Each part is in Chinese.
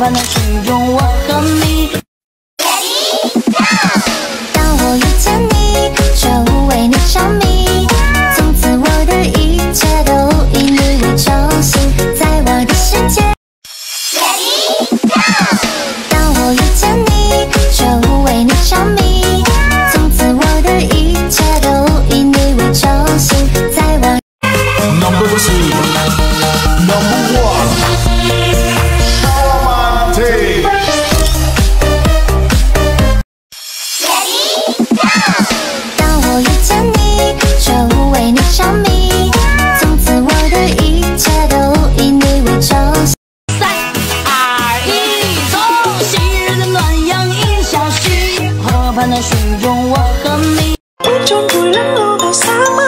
伴的始终我和你。 当我遇见你，就为你着迷，从此我的一切都以你为中心，在我的世界。当我遇见你，就为你着迷，从此我的一切都以你为中心，在我。 Number 2 Number 1 当我遇见你，就为你着迷，从此我的一切都以你为中心。 3、2、1，走！昔日的暖阳已消息，河畔的水中我和你。 无中不人路到沙漠，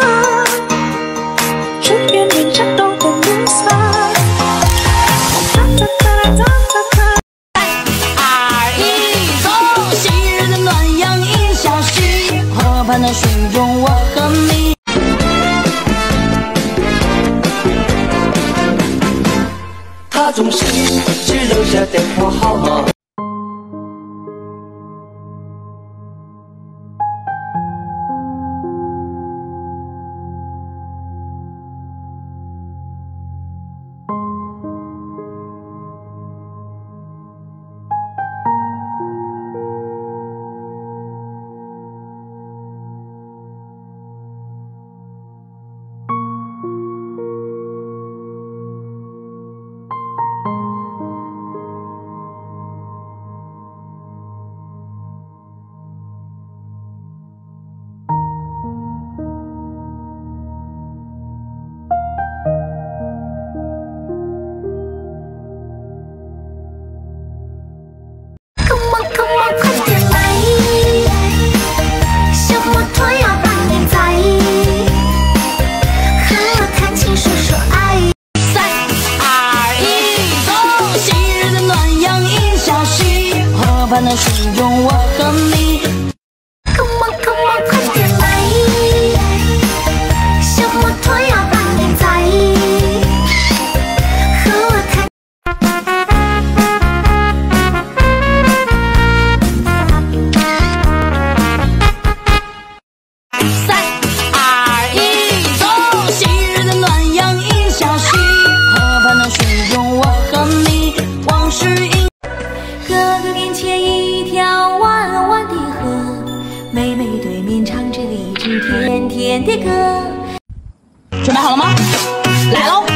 春天变成冬天绿色。3、 2、1，走！昔日的暖阳已消息，河畔的水中我和你。 他总是只留下电话号码。 河畔的水中我和你。 Come on come on， 快点来，小摩托要伴你在，和我谈。 3、2、1，走！昔日的暖阳已消息，河畔的水中我和你，往事隐。 哥哥面前一条弯弯的河，妹妹对面唱着一支甜甜的歌。 准备好了吗？来喽！